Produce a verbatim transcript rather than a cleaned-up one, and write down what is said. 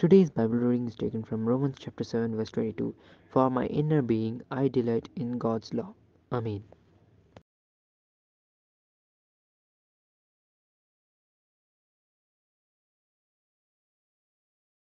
Today's Bible reading is taken from Romans chapter seven verse twenty-two. For my inner being I delight in God's law. Amen.